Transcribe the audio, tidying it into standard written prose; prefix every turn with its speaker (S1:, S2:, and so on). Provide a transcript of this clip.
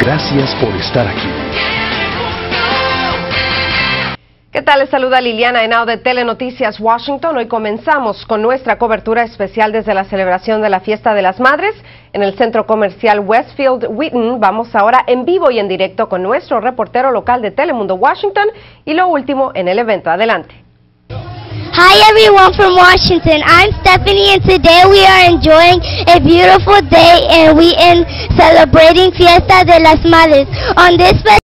S1: Gracias por estar aquí.
S2: ¿Qué tal? Les saluda Liliana Henao de Telenoticias Washington. Hoy comenzamos con nuestra cobertura especial desde la celebración de la Fiesta de las Madres en el centro comercial Westfield Wheaton. Vamos ahora en vivo y en directo con nuestro reportero local de Telemundo Washington y lo último en el evento. Adelante.
S3: Hi everyone from Washington, I'm Stephanie and today we are enjoying a beautiful day in Wheaton celebrating Fiesta de las Madres. On this